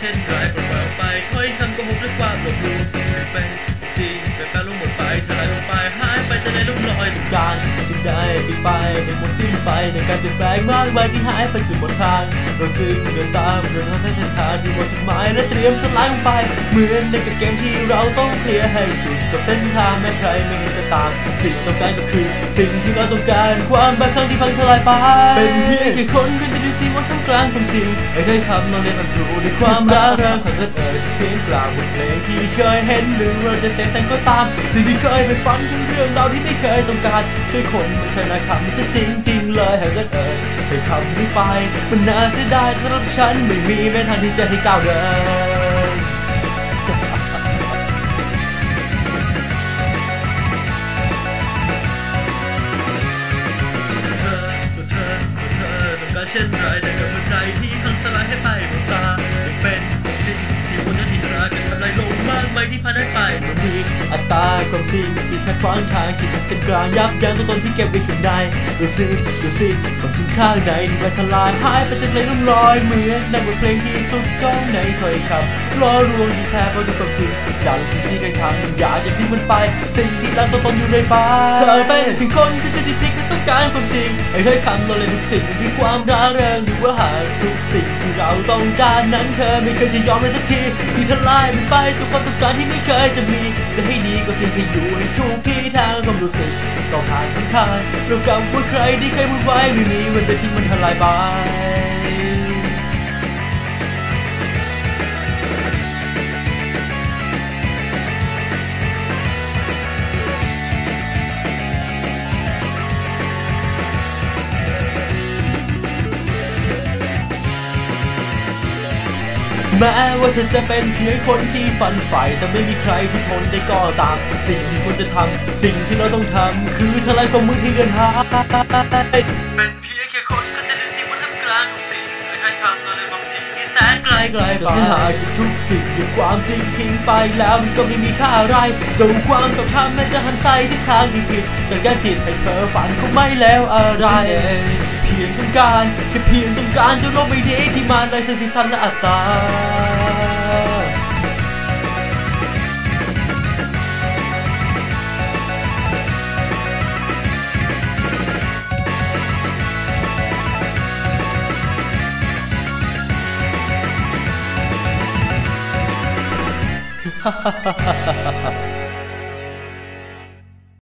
เช่นไรปล่อยไปถ้อยคำโกหกและความหลอกลวงเป็นจริงเป็นแปลลงหมดไปทลายลงไปหายไปจะได้ลุ่มลอยทุกการสิ่งใดที่ไปให้หมดสิ้นไปในการเปลี่ยนแปลงมากมายที่หายไปจุดหมดทางเราจึงเดินตามเดินทางเส้นทางที่หมดจุดหมายและเตรียมสลายลงไปเหมือนในเกมที่เราต้องเคลียร์ให้จุดจบเส้นทางแม้ใครไม่เห็นจะตามสิ่งต้องการก็คือสิ่งที่เราต้องการความบางครั้งที่พังทลายไปเป็นเพียงแค่คนก็จะดูสิว่าท่ามกลางความจริงไม่ได้คำเราเรียนรู้ด้วยความรักของเธอเพียงกล่าวบทเพลงที่เคยเห็นหรือเราจะเสียแต่ก็ตามสิ่งที่เคยไปฝันถึงเรื่องราวที่ไม่เคยต้องการช่วยคนไม่ใช่นายคำที่จริงเลยหากเกิดให้คำนี้ไปมันน่าเสียดายสำหรับฉันไม่มีแม้ทางที่จะให้ก้าวเดินเช่นไรแต่กับหัวใจที่พังสลายให้ไปหมดตายังเป็นจริงที่วันนั้นที่รากันทำลายลงมากไปที่ผ่านไปมันมีอัตราความจริงที่ขัดขวางทางคิดเป็นกลางยับยั้งตัวตนที่เก็บไว้ข้างในดูสิความจริงข้างในที่มันทลายหายไปจนเลยล่องลอยเหมือนในบทเพลงที่สุดก้องในถ้อยคำล้อรวงที่แท้เพราะดูความจริงดังที่เคยทำอยากจะทิ้งมันไปสิ่งที่ตั้งตัวตนอยู่ในป่าเธอเป็นเพียงคนที่จะที่ต้องการความจริงไอ้ถ้อยคำเราเลยทุกสิ่งมีความร่าเริงหรือว่าหากทุกสิ่งที่เราต้องการนั้นเธอไม่เคยจะยอมเลยสักทีที่ทลายมันไปทุกความต้องการที่ไม่เคยจะมีจะให้ดีก็เพียงแค่อยู่ในทุกที่ทางความรู้สึกต้องผ่านทุกทางเรากำพูดใครที่เคยพูดไว้ไม่มีวันจะทิ้งมันทลายไปแม้ว่าเธอจะเป็นเพียงคนที่ฝันใฝ่แต่ไม่มีใครที่ทนได้ก็ตามสิ่งที่ควรจะทำสิ่งที่เราต้องทำคือทลายความมืดที่เดินหายเป็นเพียงแค่คนก็จะได้สิ่งว่าทำกลางทุกสิ่งไม่ให้คำเราเลยความจริงที่แสนไกลไปหากทุกสิ่งหยุดความจริงทิ้งไปแล้วมันก็ไม่มีค่าอะไรจงความต้องทำแม้จะหันไปทิศทางที่ผิดแต่การจิตให้เธอฝันก็ไม่แล้วอะไรเพียงต้องการแค่เพียงต้องการจะลบไปดีที่มันไร้ซึ่งสีสันและอัตตาฮ่าฮ่าฮ่าฮ่า